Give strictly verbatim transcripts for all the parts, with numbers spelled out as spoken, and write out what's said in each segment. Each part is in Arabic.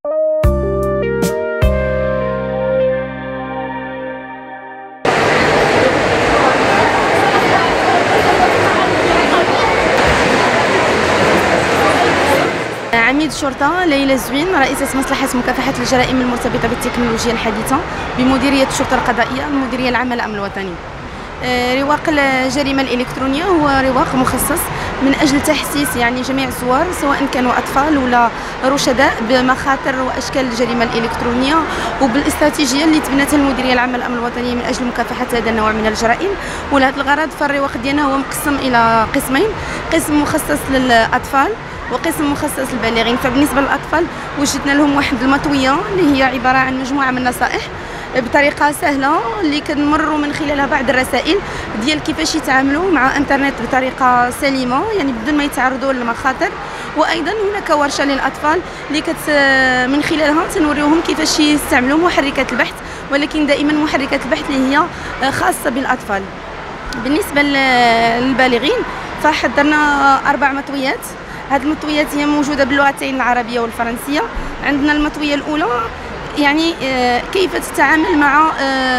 عميد الشرطة ليلى زوين، رئيسة مصلحة مكافحة الجرائم المرتبطة بالتكنولوجيا الحديثة بمديرية الشرطة القضائية المديرية العامة للأمن الوطني. رواق الجريمة الإلكترونية هو رواق مخصص من أجل تحسيس يعني جميع الزوار سواء كانوا أطفال ولا رشداء بمخاطر وأشكال الجريمة الإلكترونية وبالاستراتيجية اللي تبنتها المديرية العامة للأمن الوطني من أجل مكافحة هذا النوع من الجرائم. ولهذا الغرض فالرواق ديالنا هو مقسم إلى قسمين، قسم مخصص للأطفال وقسم مخصص للبالغين. فبالنسبة للأطفال وجدنا لهم واحد المطوية اللي هي عبارة عن مجموعة من النصائح بطريقه سهله اللي كنمروا من خلالها بعض الرسائل ديال كيفاش يتعاملوا مع انترنت بطريقه سليمه، يعني بدون ما يتعرضوا للمخاطر. وايضا هناك ورشه للاطفال اللي كت من خلالها تنوريوهم كيفاش يستعملوا محركات البحث، ولكن دائما محركات البحث اللي هي خاصه بالاطفال. بالنسبه للبالغين فحضرنا اربع مطويات. هذه المطويات هي موجوده باللغتين العربيه والفرنسيه. عندنا المطويه الاولى يعني كيف تتعامل مع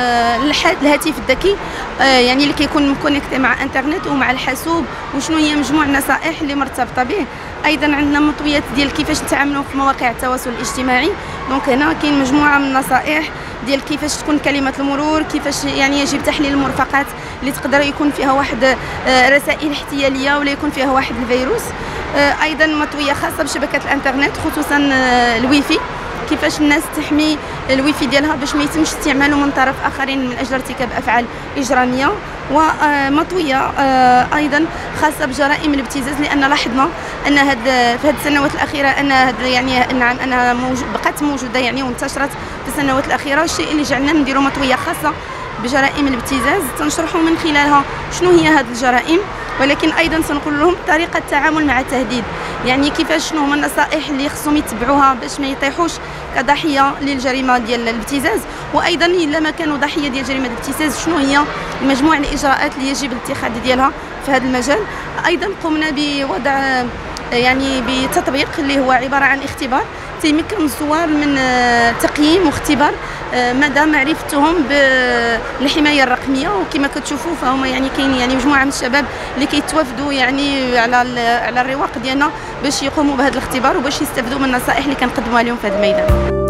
الهاتف الذكي، يعني اللي كيكون مكونيكتي مع انترنت ومع الحاسوب، وشنو هي مجموع النصائح اللي مرتبطه به. ايضا عندنا مطويات ديال كيفاش نتعاملوا في مواقع التواصل الاجتماعي. دونك هنا كاين مجموعه من النصائح ديال كيفاش تكون كلمه المرور، كيفاش يعني يجب تحليل المرفقات اللي تقدر يكون فيها واحد رسائل احتياليه ولا يكون فيها واحد الفيروس. ايضا مطويه خاصه بشبكه الانترنت خصوصا الويفي، كيفاش الناس تحمي الويفي ديالها باش ما يتمش استعماله من طرف اخرين من اجل ارتكاب افعال اجراميه. ومطويه ايضا خاصه بجرائم الابتزاز، لان لاحظنا ان هاد في هذه السنوات الاخيره ان هاد يعني نعم انها موجود بقات موجوده يعني وانتشرت في السنوات الاخيره، الشيء اللي جعلنا نديروا مطويه خاصه بجرائم الابتزاز تنشرحوا من خلالها شنو هي هذه الجرائم، ولكن ايضا سنقول لهم طريقه التعامل مع التهديد، يعني كيفاش شنو هما النصائح اللي خصهم يتبعوها باش ما يطيحوش كضحيه للجريمه ديال الابتزاز. وايضا الا ما كانوا ضحيه ديال جريمه الابتزاز شنو هي مجموع الاجراءات اللي يجب الاتخاذ ديالها في هذا المجال. ايضا قمنا بوضع يعني بتطبيق اللي هو عباره عن اختبار تيمكن الزوار من تقييم واختبار مدى معرفتهم بالحمايه الرقميه. وكما كتشوفوا فهم يعني كاين يعني مجموعه من الشباب اللي كيتوافدوا يعني على على الرواق ديالنا باش يقوموا بهذا الاختبار وباش يستافدوا من النصائح اللي كنقدموها لهم في هذا الميدان.